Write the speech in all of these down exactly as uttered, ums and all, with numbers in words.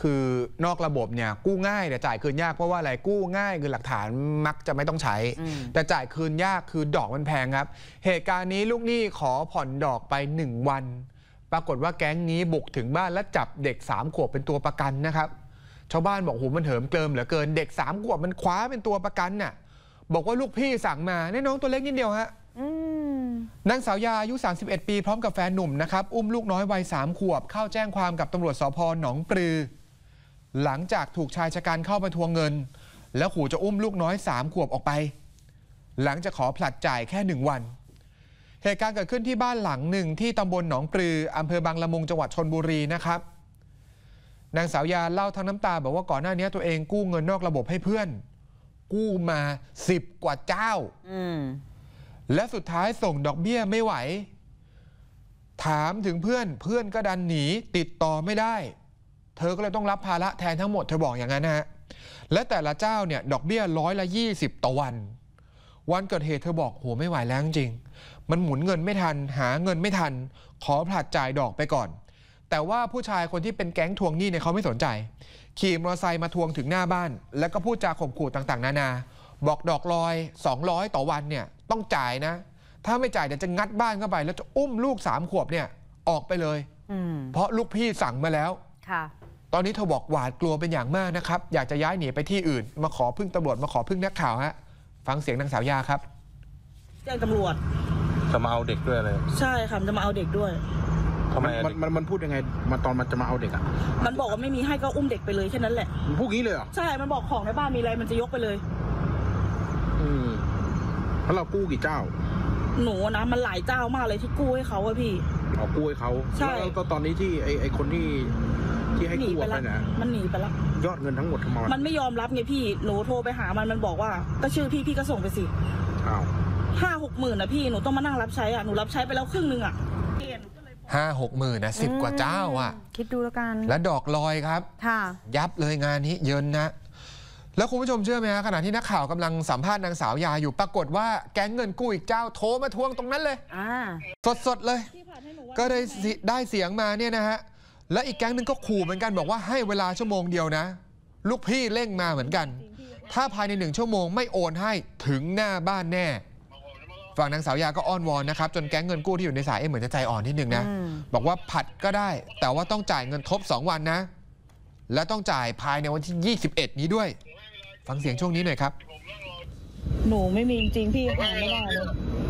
คือนอกระบบเนี่ยกู้ง่ายแต่จ่ายคืนยากเพราะว่าอะไรกู้ง่ายคือหลักฐานมักจะไม่ต้องใช้แต่จ่ายคืนยากคือดอกมันแพงครับเหตุการณ์นี้ลูกหนี้ขอผ่อนดอกไปหนึ่งวันปรากฏว่าแก๊งนี้บุกถึงบ้านและจับเด็กสามขวบเป็นตัวประกันนะครับชาวบ้านบอกโหมันเหิมเกลิมเหลือเกินเด็กสามขวบมันคว้าเป็นตัวประกันน่ะบอกว่าลูกพี่สั่งมาเนี่ยน้องตัวเล็กนิดเดียวฮะนางสาวยาอายุสามสิบเอ็ดปีพร้อมกับแฟนหนุ่มนะครับอุ้มลูกน้อยวัยสามขวบเข้าแจ้งความกับตำรวจสภ.หนองปลือหลังจากถูกชายชะกันเข้ามาทวงเงินแล้วขู่จะอุ้มลูกน้อยสามขวบออกไปหลังจากขอผลัดจ่ายแค่หนึ่งวันเหตุการณ์เกิดขึ้นที่บ้านหลังหนึ่งที่ตำบลหนองปลืออำเภอบางละมุงจังหวัดชลบุรีนะครับนางสาวยาเล่าทั้งน้ำตาบอกว่าก่อนหน้านี้ตัวเองกู้เงินนอกระบบให้เพื่อนกู้มาสิบกว่าเจ้าและสุดท้ายส่งดอกเบี้ยไม่ไหวถามถึงเพื่อนเพื่อนก็ดันหนีติดต่อไม่ได้เธอก็เลยต้องรับภาระแทนทั้งหมดเธอบอกอย่างนั้นนะฮะและแต่ละเจ้าเนี่ยดอกเบี้ยร้อยละยี่สิบต่อวันวันเกิดเหตุเธอบอกโหไม่ไหวแล้วจริงมันหมุนเงินไม่ทันหาเงินไม่ทันขอผลัดจ่ายดอกไปก่อนแต่ว่าผู้ชายคนที่เป็นแก๊งทวงหนี้เนี่ยเขาไม่สนใจขี่มอเตอร์ไซค์มาทวงถึงหน้าบ้านแล้วก็พูดจาข่มขู่ต่างๆนานาบอกดอกลอยสองร้อยต่อวันเนี่ยต้องจ่ายนะถ้าไม่จ่ายเดี๋ยวจะงัดบ้านเข้าไปแล้วจะอุ้มลูกสามขวบเนี่ยออกไปเลยเพราะลูกพี่สั่งมาแล้วตอนนี้เธอบอกหวาดกลัวเป็นอย่างมากนะครับอยากจะย้ายหนีไปที่อื่นมาขอพึ่งตำรวจมาขอพึ่งนักข่าวฮะฟังเสียงนางสาวยาครับแจ้งตำรวจจะมาเอาเด็กด้วยเลยใช่ค่ะจะมาเอาเด็กด้วยทำไมมันมันมันพูดยังไงมาตอนมันจะมาเอาเด็กอ่ะมันบอกว่าไม่มีให้ก็อุ้มเด็กไปเลยแค่นั้นแหละมันพูดงี้เลยเหรอใช่มันบอกของในบ้านมีอะไรมันจะยกไปเลยอืมแล้วเรากู้กี่เจ้าหนูนะมันหลายเจ้ามากเลยที่กู้ให้เขาอะพี่เอากู้ให้เขาใช่แล้วตอนนี้ที่ไอไอคนที่ที่ให้กู้ไปนะมันหนีไปแล้วยอดเงินทั้งหมดทำไมมันไม่ยอมรับไงพี่หนูโทรไปหามันมันบอกว่าก็ชื่อพี่พี่ก็ส่งไปสิอ้าวห้าหกหมื่นนะพี่หนูต้องมานั่งรับใช้อ่ะหนูรับใช้ไปแล้วครึ่งหนึ่งอ่ะห้าหกหมื่นนะสิบกว่าเจ้าอ่ะคิดดูแล้วกันและดอกลอยครับค่ะยับเลยงานนี้เยินนะแล้วคุณผู้ชมเชื่อไหมฮะขณะที่นักข่าวกำลังสัมภาษณ์นางสาวยาอยู่ปรากฏว่าแก๊งเงินกู้อีกเจ้าโทรมาทวงตรงนั้นเลยสดๆเลยก็ได้ได้เสียงมาเนี่ยนะฮะและอีกแก๊งหนึ่งก็ขู่เหมือนกันบอกว่าให้เวลาชั่วโมงเดียวนะลูกพี่เร่งมาเหมือนกันถ้าภายในหนึ่งชั่วโมงไม่โอนให้ถึงหน้าบ้านแน่ฝั่งนางสาวยาก็อ้อนวอนนะครับจนแก๊งเงินกู้ที่อยู่ในสายเอ็มเหมือนจะใจอ่อนนิดนึงนะบอกว่าผัดก็ได้แต่ว่าต้องจ่ายเงินทบสองวันนะและต้องจ่ายภายในวันที่ยี่สิบเอ็ดนี้ด้วยฟังเสียงช่วงนี้หน่อยครับหนูไม่มีจริงพี่หาไม่ได้เลย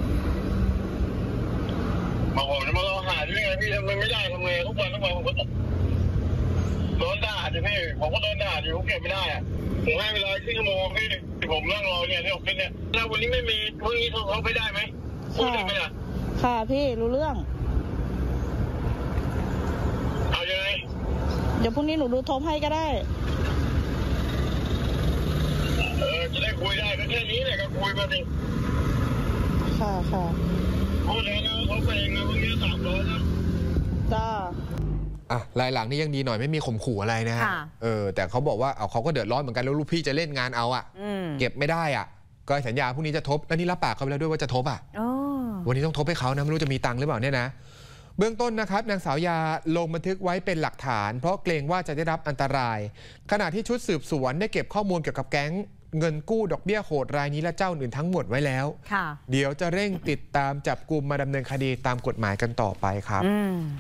มาผมจะมาลองหาด้วยไงพี่ทำไมไม่ได้ทำไงทุกวันทุกวันผมก็โดนด่าดิพี่ผมก็โดนด่าดิผมเก็บไม่ได้อะผมให้เวลาครึ่งชั่วโมงพี่ผมนั่งรอเนี่ยที่ออฟฟิศเนี่ยแล้ววันนี้ไม่มีพรุ่งนี้เขาเขาไม่ได้ไหมพูดได้ไหมล่ะค่ะพี่รู้เรื่องเอายังไงเดี๋ยวพรุ่งนี้หนูดูทบให้ก็ได้เออจะได้คุยได้ก็แค่นี้แหละก็คุยมาสิค่ะค่ะพูดแล้วนะเขาไปเองนะพรุ่งนี้สามร้อยนะจ้าอ่ะรายหลังนี่ยังดีหน่อยไม่มีข่มขู่อะไรนะฮะเออแต่เขาบอกว่าเอาเขาก็เดือดร้อนเหมือนกันแล้วลูกพี่จะเล่นงานเอาอ่ะเก็บไม่ได้อ่ะก็สัญญาพรุ่งนี้จะทบแล้วนี่รับปากเขาไปแล้วด้วยว่าจะทบอ่ะวันนี้ต้องทบให้เขานะไม่รู้จะมีตังค์หรือเปล่าเนี่ยนะเบื้องต้นนะครับนางสาวยาลงบันทึกไว้เป็นหลักฐานเพราะเกรงว่าจะได้รับอันตรายขณะที่ชุดสืบสวนได้เก็บข้อมูลเกี่ยวกับแก๊งเงินกู้ดอกเบี้ยโหดรายนี้และเจ้าอื่นทั้งหมดไว้แล้วเดี๋ยวจะเร่งติดตามจับกุมมาดำเนินคดีตามกฎหมายกันต่อไปครับ